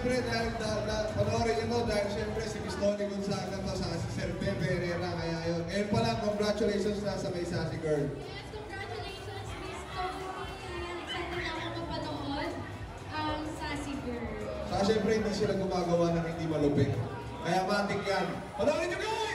syempre, dahil panoorin nyo dahil syempre si Miss Tony Gonzaga to sa si Sir Pepe Herrera, kaya yun. Ngayon pa lang, congratulations na sa may Sassy Girl. Yes, congratulations, Miss Tony. Excited na ako mapanood ang Sassy Girl. Saka syempre, hindi sila gumagawa ng hindi malupit. Kaya matik yan. Panoorin nyo guys!